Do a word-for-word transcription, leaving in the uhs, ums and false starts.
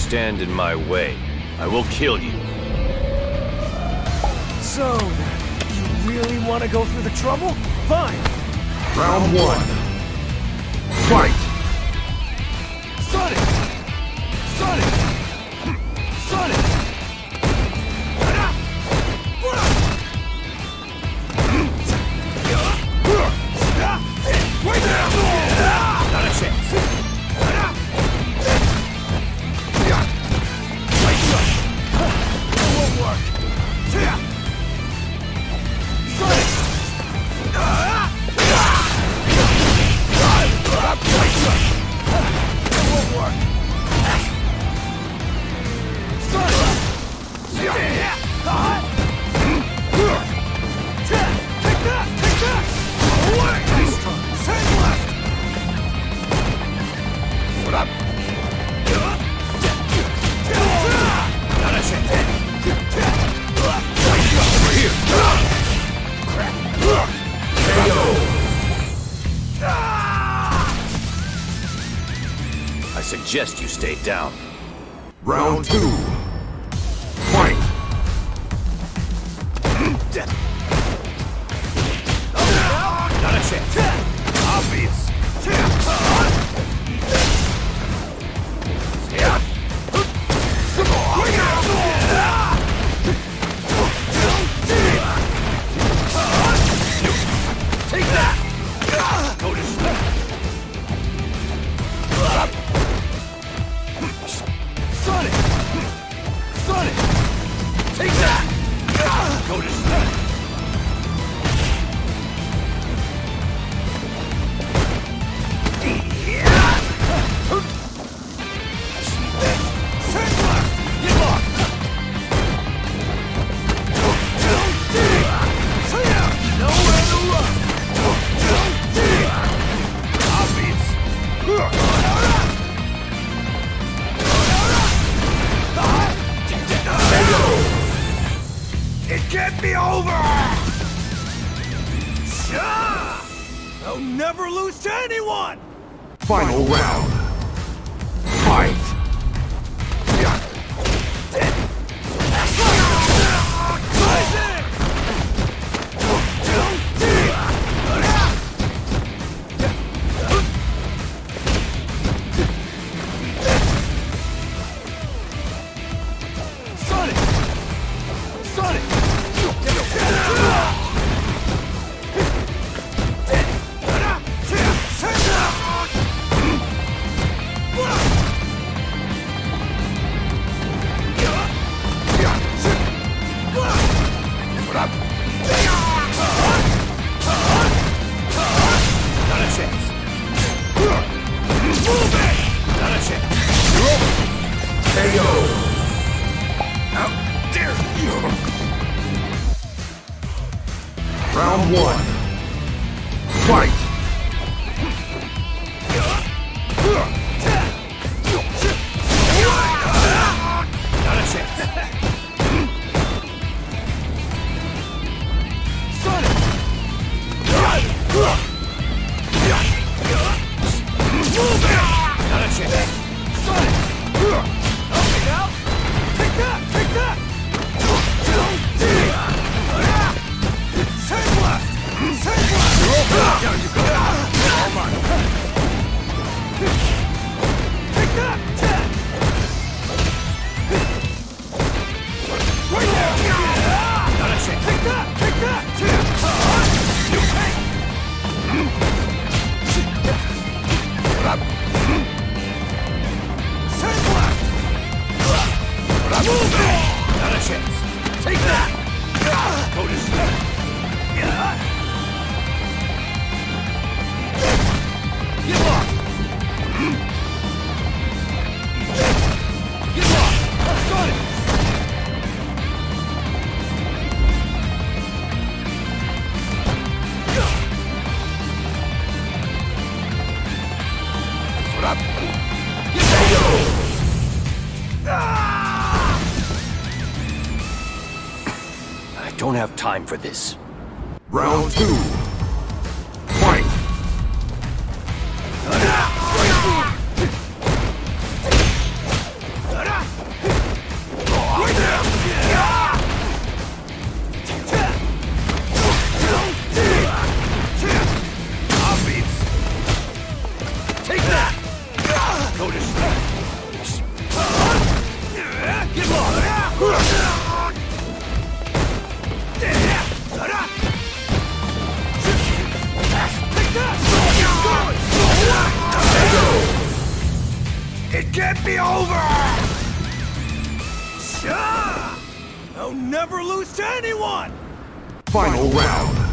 stand in my way, I will kill you. So, you really want to go through the trouble? Fine! Round one. Fight! Sonic! Sonic! Sonic! Wait there! Not a chance! It won't work! Sonic! I suggest you stay down. Round two. Fight! Not a chance. Obvious. Take that! Go to sleep. Sonic! Sonic! Take that! Go to sleep. It can't be over! I'll never lose to anyone! Final round. Fight! Sonic! Sonic! Not a chance. Not a chance. K O! How dare you! Round one. Fight! Not a chance. Sonic! Not a chance. Sonic! Okay now! Take that! Take that! Same left! Same left! Down you go! All mine! Take that! Ten! Right there! Not a chance! Take that! Take that! Ten! You take! Same left! Move it! Not a chance! Take that! Go to sleep! Yeah! Get lost! Get lost! Sonic! What up? Get lost! I don't have time for this. Round two. Fight! be over! Sha! I'll never lose to anyone! Final round.